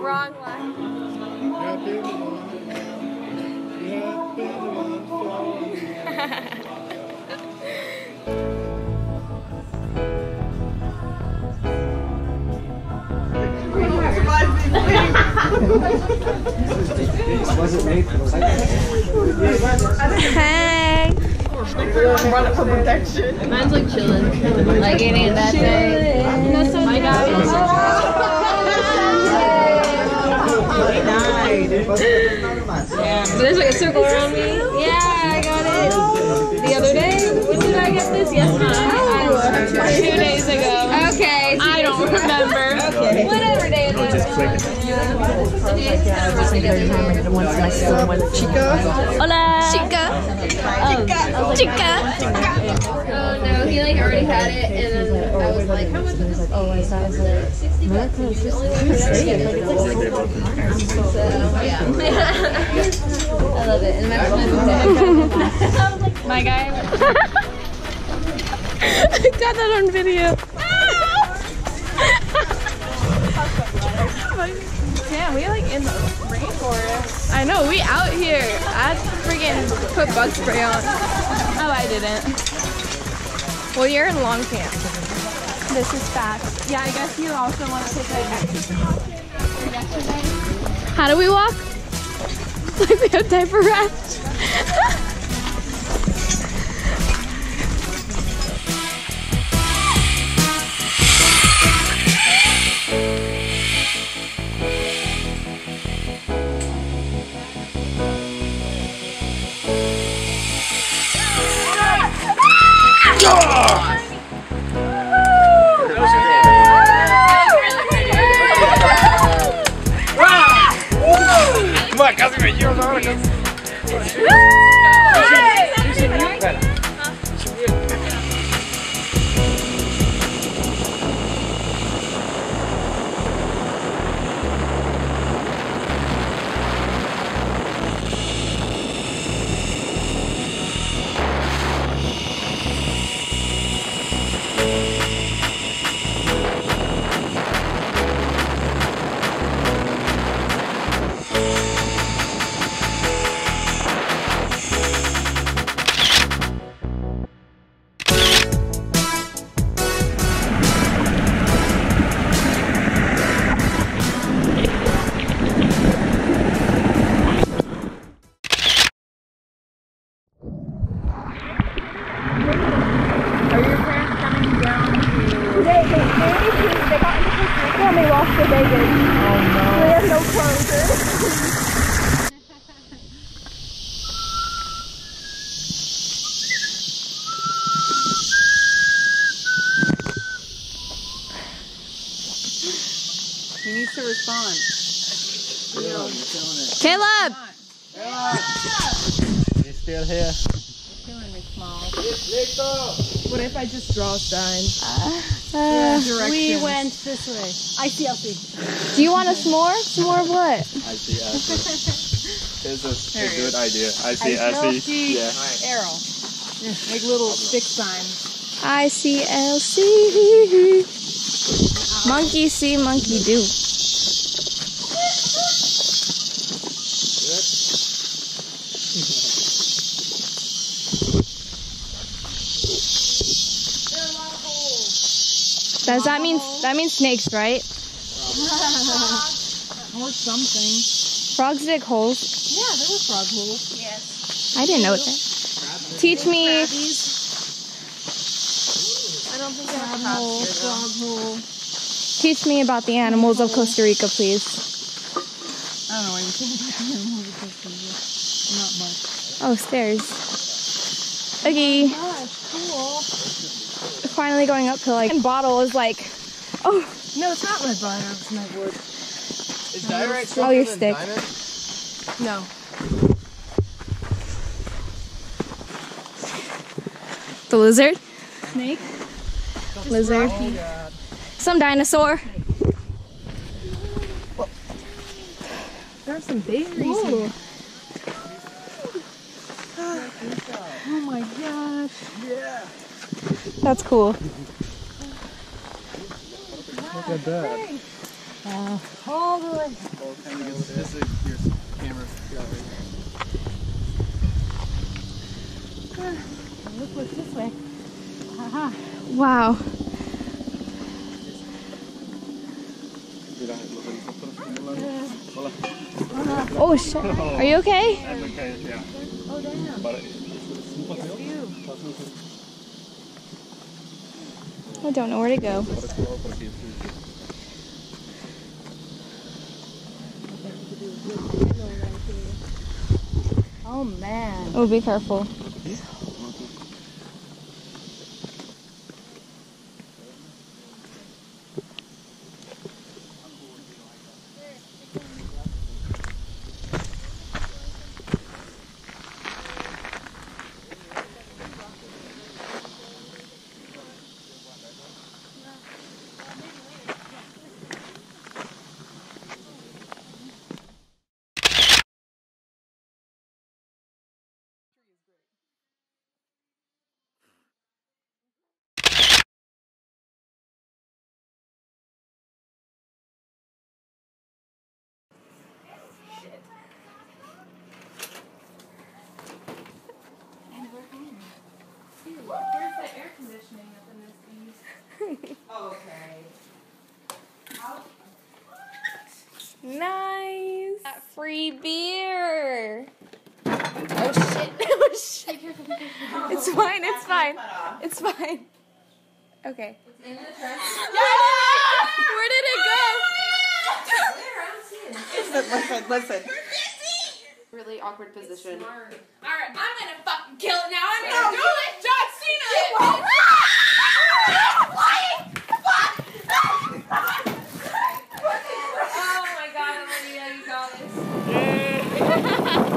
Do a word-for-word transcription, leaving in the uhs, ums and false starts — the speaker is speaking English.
wrong line. Hey! Running for protection. Mine's like chilling. Like eating a bad day. That's so My guy is yeah. There's like a circle around me. Yeah, I got it. The other day? When did I get this? Yesterday? Two days ago. Okay. So I don't remember. Okay. Whatever day it is. Chica. Hola. Chica. Oh, Chica. oh no, he like already had it, and then I was like, how much is this? Oh, I thought it was like sixty bucks. So yeah. I love it. And my My guy. I got that on video. Damn, we like in the rainforest. I know, we out here. I freaking put bug spray on. Oh, I didn't. Well, you're in long camp. This is fast. Yeah, I guess you also want to take a yesterday. How do we walk? It's like we have diaper rash. Come on, casi me llevas ahora. He needs to respond. Caleb! He's still here. Killing me small. What if I just draw a sign? Uh, We went this way. I see, I see. do you want us more? Some more of what? I see, I see. It's a, a good idea. I see, I see. Yeah. Arrow. Make little stick signs. I C L C. Monkey see, monkey do. Does that mean that means snakes, right? Or something. Frogs dig holes. Yeah, there were frog holes. Yes. I didn't know that. Teach me. I don't think I have hole. Frog hole. Teach me about the animals of Costa Rica, please. I don't know anything about the animals of Costa Rica. Not much. Oh, stairs. Okay. Gosh, cool. Finally going uphill. Like, and bottle is like, oh. No, it's not my bottle. It's my wood. Is direct Oh, your stick. No. The lizard. Snake? Lizard. Some dinosaur. There's some berries here. Oh my gosh. Yeah. That's cool. Look at that. Uh, all the way. This is your camera. Look what's this way. Haha. Wow. Oh shit. Are you okay? I'm okay, yeah. Oh, damn. But I don't know where to go. Oh, man. Oh, be careful. Where's the air conditioning up in this piece? Okay. Nice. That free beer. Oh shit. Oh shit. It's fine. It's fine. It's fine. Okay. It's in the trash. Where did it go? Listen, listen, listen. Really awkward position. Alright, I'm gonna fucking kill it now. I'm gonna do this John Cena. Oh my god, Olivia, you got this.